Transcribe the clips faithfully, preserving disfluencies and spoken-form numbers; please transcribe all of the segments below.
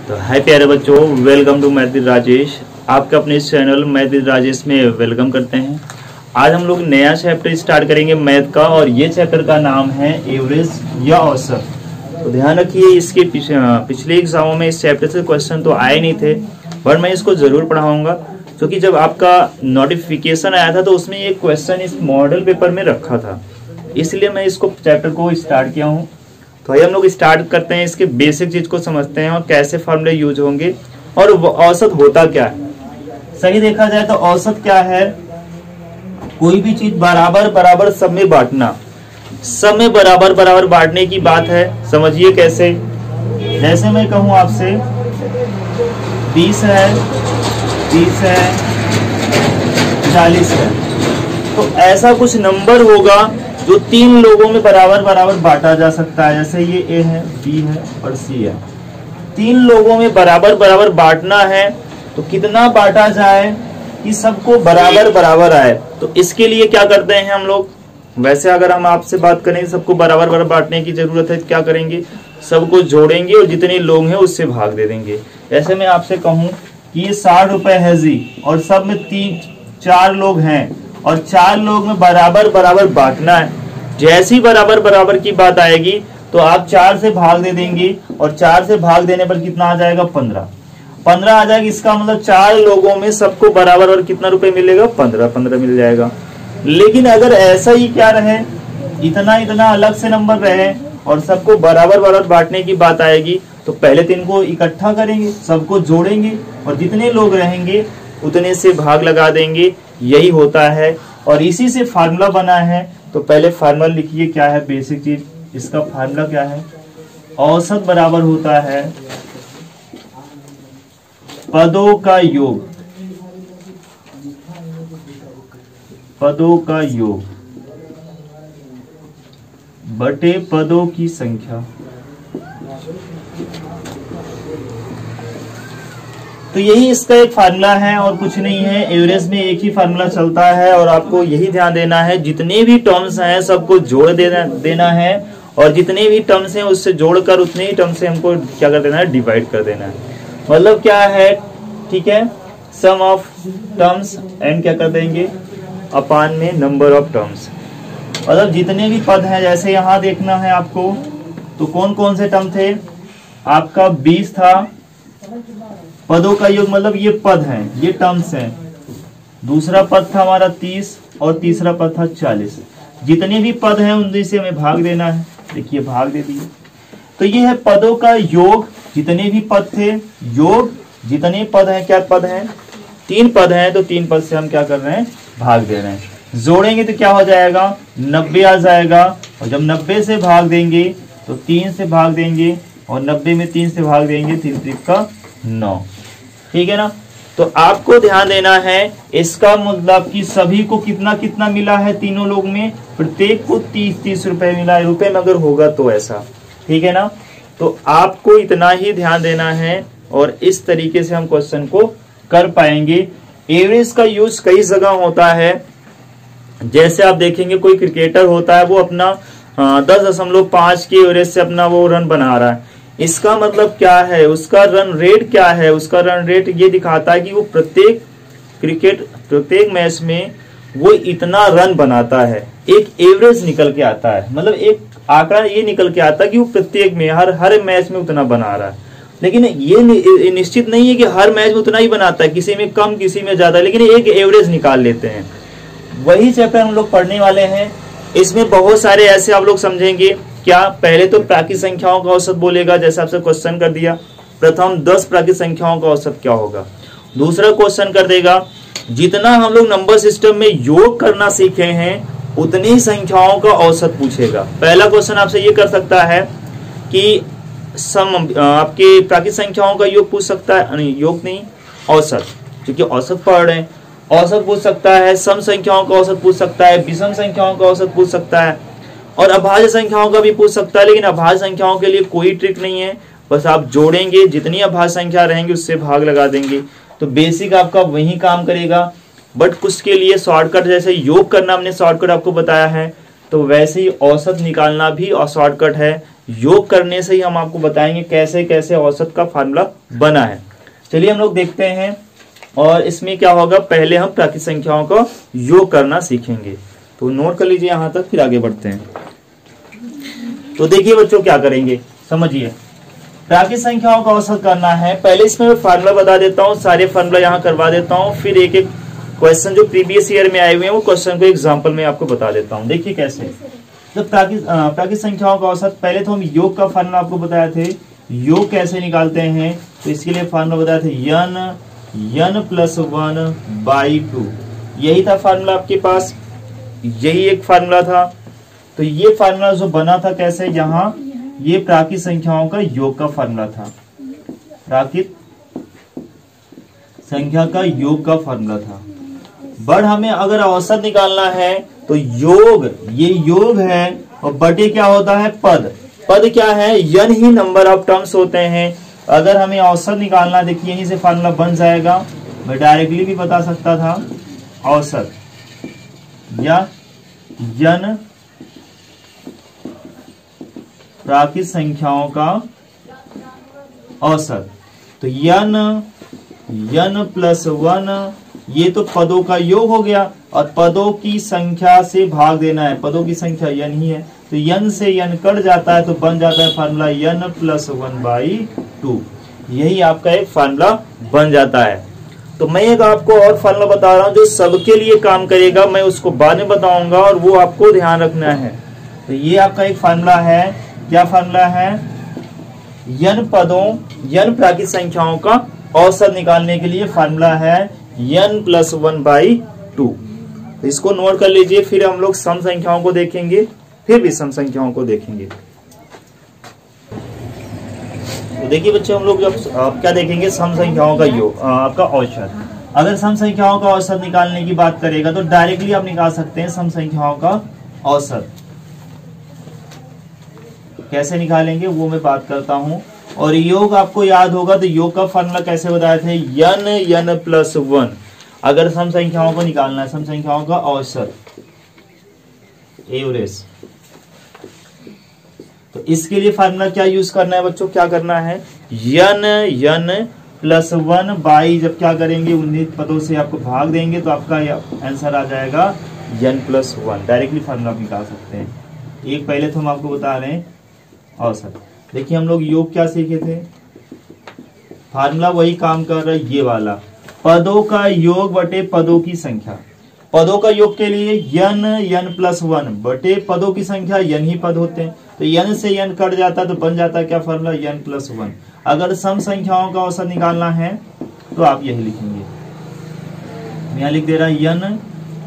तो हाय प्यारे बच्चों, welcome to math with Rajesh. आपका अपने इस चैनल मैथ विद राजेश में वेलकम करते हैं। आज हम लोग नया चैप्टर स्टार्ट करेंगे मैथ का, और ये चैप्टर का नाम है एवरेज या औसत। तो ध्यान रखिए, इसके पिछले एग्जामों में इस चैप्टर से क्वेश्चन तो आए नहीं थे, पर मैं इसको जरूर पढ़ाऊंगा, क्योंकि जब आपका नोटिफिकेशन आया था तो उसमें ये क्वेश्चन इस मॉडल पेपर में रखा था, इसलिए मैं इसको चैप्टर को स्टार्ट किया हूँ। तो आइए हम लोग स्टार्ट करते हैं, इसके बेसिक चीज को समझते हैं और कैसे फॉर्मूले यूज होंगे और औसत होता क्या है। सही देखा जाए तो औसत क्या है, कोई भी चीज बराबर बराबर सब में बांटना। सब में बराबर बराबर बांटने की बात है, समझिए कैसे। जैसे मैं कहूं आपसे बीस है, तीस है, चालीस है, तो ऐसा कुछ नंबर होगा जो तीन लोगों में बराबर बराबर बांटा जा सकता है। जैसे ये ए है, बी है और सी है, तीन लोगों में बराबर बराबर बांटना है। तो कितना बांटा जाए कि सबको बराबर बराबर आए, तो इसके लिए क्या करते हैं हम लोग। वैसे अगर हम आपसे बात करें सबको बराबर बराबर बांटने की जरूरत है, क्या करेंगे, सबको जोड़ेंगे और जितने लोग हैं उससे भाग दे देंगे। जैसे मैं आपसे कहूं कि ये साठ रुपए है जी, और सब में तीन चार लोग हैं और चार लोग में बराबर बराबर बांटना है। जैसी बराबर बराबर की बात आएगी तो आप चार से भाग दे देंगे, और चार से भाग देने पर कितना आ जाएगा, पंद्रह। पंद्रह आ जाएगा, इसका मतलब चार लोगों में सबको बराबर और कितना रुपए मिलेगा, पंद्रह पंद्रह मिल जाएगा। लेकिन अगर ऐसा ही क्या रहे, इतना इतना अलग से नंबर रहे और सबको बराबर बराबर बांटने की बात आएगी, तो पहले तीन को इकट्ठा करेंगे, सबको जोड़ेंगे और जितने लोग रहेंगे उतने से भाग लगा देंगे। यही होता है और इसी से फार्मूला बना है। तो पहले फार्मूला लिखिए, क्या है बेसिक चीज, इसका फार्मूला क्या है, औसत बराबर होता है पदों का योग, पदों का योग बटे पदों की संख्या। तो यही इसका एक फार्मूला है और कुछ नहीं है। एवरेज में एक ही फार्मूला चलता है और आपको यही ध्यान देना है, जितने भी टर्म्स हैं सबको जोड़ देना देना है, और जितने भी टर्म्स हैं उससे जोड़कर उतने ही टर्म्स से हमको क्या कर देना है, डिवाइड कर देना है। मतलब क्या है, ठीक है, सम ऑफ टर्म्स एंड क्या कर देंगे, अपान में नंबर ऑफ टर्म्स। मतलब जितने भी पद हैं, जैसे यहाँ देखना है आपको, तो कौन कौन से टर्म थे, आपका बीस था, पदों का योग मतलब ये पद हैं, ये टर्म्स हैं। दूसरा पद था हमारा तीस और तीसरा पद था चालीस। जितने भी पद हैं उनसे से हमें भाग देना है। देखिए भाग दे दिए, तो ये है पदों का योग। जितने भी पद थे, योग जितने पद हैं, क्या पद हैं, तीन पद हैं, तो तीन पद से हम क्या कर रहे हैं, भाग दे रहे हैं। जोड़ेंगे तो क्या हो जाएगा, नब्बे आ जाएगा, और जब नब्बे से भाग देंगे तो तीन से भाग देंगे, और नब्बे में तीन से भाग देंगे, तीन त्रिक का नौ। ठीक है ना। तो आपको ध्यान देना है, इसका मतलब कि सभी को कितना कितना मिला है, तीनों लोग में प्रत्येक को तीस तीस रुपए मिला है, रुपए में अगर होगा तो ऐसा। ठीक है ना। तो आपको इतना ही ध्यान देना है और इस तरीके से हम क्वेश्चन को कर पाएंगे। एवरेज का यूज कई जगह होता है। जैसे आप देखेंगे कोई क्रिकेटर होता है, वो अपना दस दशमलव पांच की एवरेज से अपना वो रन बना रहा है। इसका मतलब क्या है, उसका रन रेट क्या है, उसका रन रेट ये दिखाता है कि वो प्रत्येक क्रिकेट प्रत्येक मैच में वो इतना रन बनाता है। एक एवरेज निकल के आता है, मतलब एक आंकड़ा ये निकल के आता है कि वो प्रत्येक में हर हर मैच में उतना बना रहा है। लेकिन ये निश्चित नहीं है कि हर मैच में उतना ही बनाता है, किसी में कम किसी में ज्यादा, लेकिन एक एवरेज निकाल लेते हैं। वही चैप्टर हम लोग पढ़ने वाले हैं। इसमें बहुत सारे ऐसे आप लोग समझेंगे। क्या, पहले तो प्राकृत संख्याओं का औसत बोलेगा, जैसे आपसे क्वेश्चन कर दिया, प्रथम दस प्राकृत संख्याओं का औसत क्या होगा। दूसरा क्वेश्चन कर देगा, जितना हम लोग नंबर सिस्टम में योग करना सीखे हैं उतनी ही संख्याओं का औसत पूछेगा। पहला क्वेश्चन आपसे ये कर सकता है कि सम आपके प्राकृत संख्याओं का योग पूछ सकता है, नहीं योग नहीं, औसत, क्योंकि औसत पढ़ रहे हैं। औसत पूछ सकता है, सम संख्याओं का औसत पूछ सकता है, विषम संख्याओं का औसत पूछ सकता है, और अभाज्य संख्याओं का भी पूछ सकता है। लेकिन अभाज्य संख्याओं के लिए कोई ट्रिक नहीं है, बस आप जोड़ेंगे, जितनी अभाज्य संख्या रहेंगी उससे भाग लगा देंगे। तो बेसिक आपका वही काम करेगा, बट कुछ के लिए शॉर्टकट, जैसे योग करना हमने शॉर्टकट आपको बताया है, तो वैसे ही औसत निकालना भी और शॉर्टकट है। योग करने से ही हम आपको बताएंगे कैसे कैसे औसत का फार्मूला बना है। चलिए हम लोग देखते हैं, और इसमें क्या होगा, पहले हम प्राकृतिक संख्याओं का योग करना सीखेंगे। तो नोट कर लीजिए यहां तक, फिर आगे बढ़ते हैं। तो देखिए बच्चों क्या करेंगे, समझिए। प्राकृतिक संख्याओं का औसत करना है। पहले इसमें मैं फार्मूला बता देता हूँ, सारे फार्मूला यहाँ करवा देता हूँ, फिर एक एक क्वेश्चन जो प्रीवियस ईयर में आए हुए हैं वो क्वेश्चन को एग्जाम्पल में आपको बता देता हूँ। देखिए कैसे। जब प्राकृतिक प्राकृतिक संख्याओं का औसत, पहले तो हम योग का फार्मूला आपको बताए थे, योग कैसे निकालते हैं। तो इसके लिए फार्मूला बताए थे n n plus one by two, यही था फार्मूला आपके पास, यही एक फार्मूला था। तो ये फार्मूला जो बना था कैसे, यहाँ ये प्राकृतिक संख्याओं का योग का फार्मूला था, प्राकृतिक संख्या का योग का फार्मूला था। बट हमें अगर औसत निकालना है तो योग, ये योग है, और बटे क्या होता है, पद। पद क्या है, यन ही नंबर ऑफ टर्म्स होते हैं। अगर हमें औसत निकालना, देखिए यहीं से फार्मूला बन जाएगा, मैं डायरेक्टली भी बता सकता था, औसत या यन प्राकृतिक संख्याओं का औसत। तो यन यन प्लस वन, ये तो पदों का योग हो गया, और पदों की संख्या से भाग देना है, पदों की संख्या यन ही है, तो यन से यन कट जाता है, तो बन जाता है formula n plus one by two. यही आपका एक फार्मूला बन जाता है। तो मैं एक आपको और फार्मूला बता रहा हूं जो सबके लिए काम करेगा, मैं उसको बाद में बताऊंगा, और वो आपको ध्यान रखना है। तो ये आपका एक फार्मूला है, क्या फार्मूला है, यन पदों, यन प्राकृतिक संख्याओं का औसत निकालने के लिए फार्मूला है n plus one by two. तो इसको नोट कर लीजिए, फिर हम लोग सम संख्याओं को देखेंगे, फिर विषम संख्याओं को देखेंगे। तो देखिए बच्चे, हम लोग जब क्या देखेंगे, सम संख्याओं का योग, आपका औसत। अगर सम संख्याओं का औसत निकालने की बात करेगा तो डायरेक्टली आप निकाल सकते हैं सम संख्याओं का औसत। कैसे निकालेंगे वो मैं बात करता हूं। और योग आपको याद होगा, तो योग का फार्मूला कैसे बताए थे, यन यन प्लस वन। अगर सम संख्याओं को निकालना है, सम संख्याओं का औसत, एवरेज, तो इसके लिए फार्मूला क्या यूज करना है बच्चों, क्या करना है, n n plus one by, जब क्या करेंगे, उन्नीस पदों से आपको भाग देंगे, तो आपका आंसर आ जाएगा n plus one. Directly formula आप निकाल सकते हैं। एक पहले तो हम आपको बता रहे हैं औसत। देखिए हम लोग योग क्या सीखे थे, फार्मूला वही काम कर रहा है, ये वाला, पदों का योग बटे पदों की संख्या। पदों का योग के लिए यन यन प्लस वन बटे पदों की संख्या, यन ही पद होते हैं, तो यन से यन कट जाता है, तो बन जाता है क्या फार्मूला, यन प्लस वन। अगर सम संख्याओं का औसत निकालना है तो आप यही लिखेंगे, यहां लिख दे रहा है यन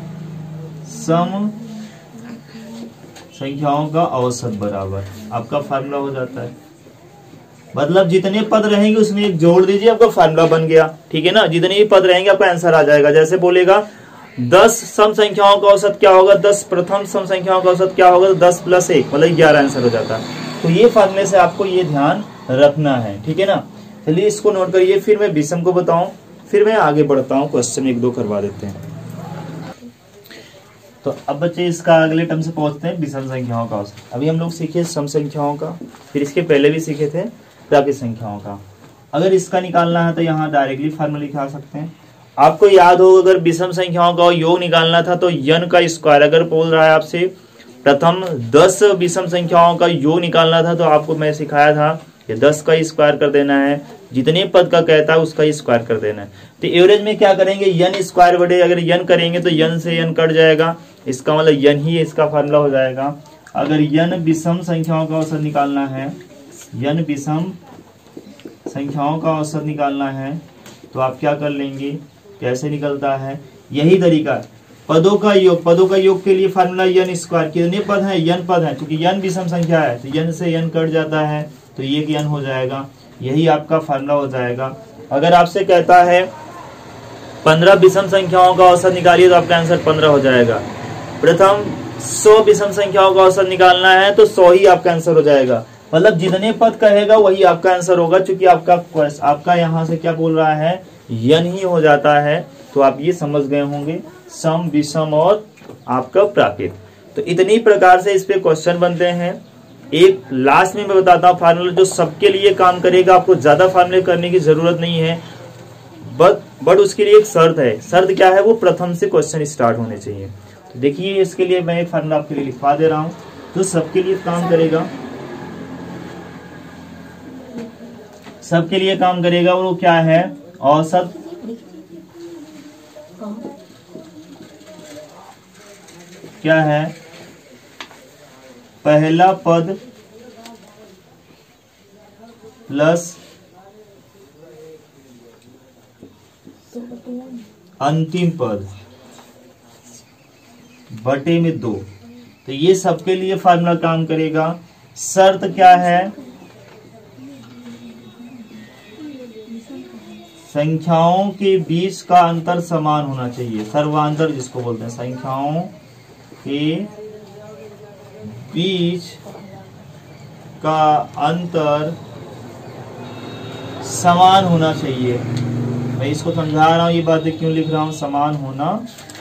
सम संख्याओं का औसत बराबर आपका फार्मूला हो जाता है। मतलब जितने पद रहेंगे उसमें एक जोड़ दीजिए, आपका फार्मूला बन गया, ठीक है ना। जितने भी पद रहेंगे आपका आंसर आ जाएगा। जैसे बोलेगा दस सम संख्याओं का औसत क्या होगा, दस प्रथम सम संख्याओं का औसत क्या होगा, तो दस प्लस एक मतलब ग्यारह आंसर हो जाता है। तो ये फार्मूले से आपको ये ध्यान रखना है, ठीक है ना। चलिए इसको नोट करिए, फिर मैं विषम को बताऊं, फिर मैं आगे बढ़ता हूं, क्वेश्चन एक दो करवा देते हैं। तो अब बच्चे इसका अगले टर्म से पहुंचते हैं, विषम संख्याओं का औसत। अभी हम लोग सीखे सम संख्याओं का, फिर इसके पहले भी सीखे थे प्राकृतिक संख्याओं का। अगर इसका निकालना है तो यहाँ डायरेक्टली फार्मूला निकाल सकते हैं। आपको याद होगा अगर विषम संख्याओं का योग निकालना था तो यन का स्क्वायर, अगर बोल रहा है आपसे प्रथम दस विषम संख्याओं का योग निकालना था तो आपको मैं सिखाया था कि दस का स्क्वायर कर देना है, जितने पद का कहता है उसका स्क्वायर कर देना है। तो एवरेज में क्या करेंगे, यन स्क्वायर बटे, अगर यन करेंगे तो यन से यन कट जाएगा, इसका मतलब यन ही इसका फार्मूला हो जाएगा। अगर यन विषम संख्याओं का औसत निकालना है, यन विषम संख्याओं का औसत निकालना है तो आप क्या कर लेंगे, कैसे निकलता है, यही तरीका है। पदों का योग, पदों का योग के लिए फार्मूला यन स्क्वायर, कितने पद हैं, यन पद हैं, क्योंकि यन विषम संख्या है तो यन से यन कट जाता है तो ये यन हो जाएगा, यही आपका फार्मूला हो जाएगा। अगर आपसे कहता है पंद्रह विषम संख्याओं का औसत निकालिए तो आपका आंसर पंद्रह हो जाएगा। प्रथम सौ विषम संख्याओं का औसत निकालना है तो सौ ही आपका आंसर हो जाएगा। मतलब जितने पद कहेगा वही आपका आंसर होगा, क्योंकि आपका आपका यहाँ से क्या बोल रहा है, यन ही हो जाता है। तो आप ये समझ गए होंगे सम विषम और आपका प्राकृत। तो इतनी प्रकार से इस पे क्वेश्चन बनते हैं एक लास्ट में मैं बताता हूँ फार्मूला जो सबके लिए काम करेगा, आपको ज्यादा फार्मूले करने की जरूरत नहीं है, बट बट उसके लिए एक शर्त है। शर्त क्या है? वो प्रथम से क्वेश्चन स्टार्ट होने चाहिए। तो देखिए इसके लिए मैं एक फार्मूला आपके लिए लिखवा दे रहा हूँ जो सबके लिए काम करेगा, सबके लिए काम करेगा। वो क्या है? औसत क्या है? पहला पद प्लस अंतिम पद बटे में दो। तो ये सबके लिए फार्मूला काम करेगा। शर्त क्या है? संख्याओं के बीच का अंतर समान होना चाहिए, सर्वांतर जिसको बोलते हैं। संख्याओं के बीच का अंतर समान होना चाहिए। मैं इसको समझा रहा हूं, ये बातें क्यों लिख रहा हूं? समान होना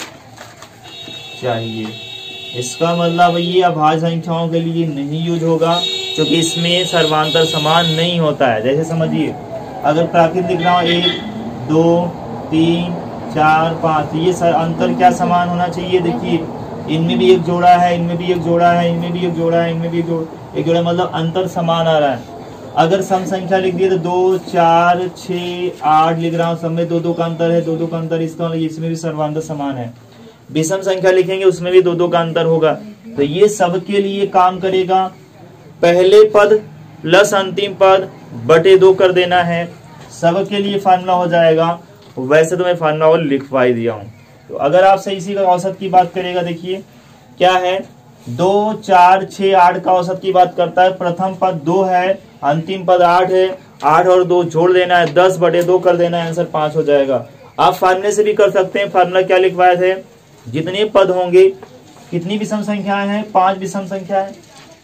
चाहिए। इसका मतलब ये अभाज्य संख्याओं के लिए नहीं यूज होगा क्योंकि इसमें सर्वांतर समान नहीं होता है। जैसे समझिए अगर प्राकृत लिख रहा हूं एक दो तीन चार पाँच, ये सर अंतर क्या समान होना चाहिए? देखिए इनमें भी एक जोड़ा है, इनमें भी एक जोड़ा है, इनमें भी एक जोड़ा है, इनमें भी एक जोड़ा एक जोड़ा मतलब अंतर समान आ रहा है। अगर सम संख्या लिख दिए तो दो चार छः आठ लिख रहा हूँ, सब में दो दो का अंतर है, दो दो का अंतर, इसका मतलब इसमें भी सर्वांतर समान है। विषम संख्या लिखेंगे उसमें भी दो दो का अंतर होगा। तो ये सबके लिए काम करेगा। पहले पद प्लस अंतिम पद बटे दो कर देना है, सबके लिए फार्मूला हो जाएगा। वैसे तो मैं फार्मूला और लिखवा ही दिया हूँ। तो अगर आप सही इसी का औसत की बात करेगा, देखिए क्या है? दो चार छः आठ का औसत की बात करता है। प्रथम पद दो है, अंतिम पद आठ है, आठ और दो जोड़ देना है, दस बटे दो कर देना है, आंसर पांच हो जाएगा। आप फार्मूले से भी कर सकते हैं। फार्मूला क्या लिखवाए थे? जितने पद होंगे, कितनी विषम संख्याएं हैं? पांच विषम संख्या है,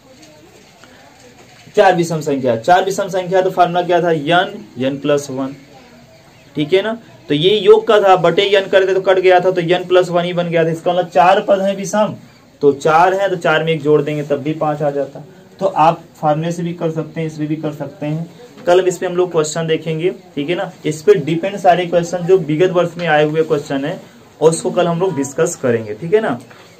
चार विषम संख्या, चार विषम संख्या। तो फार्मूला क्या था? यन यन प्लस वन, ठीक है ना। तो ये योग का था, बटे यन करते तो कट गया था, तो यन प्लस वन ही बन गया था। इसका मतलब चार पद है विषम, तो चार है तो चार में एक जोड़ देंगे तब भी पांच आ जाता। तो आप फार्मूले से भी कर सकते हैं, इसमें भी कर सकते हैं। कल इस पे हम लोग क्वेश्चन देखेंगे, ठीक है ना। इस पे डिपेंड सारे क्वेश्चन जो विगत वर्ष में आए हुए क्वेश्चन है, और उसको कल हम लोग डिस्कस करेंगे, ठीक है ना।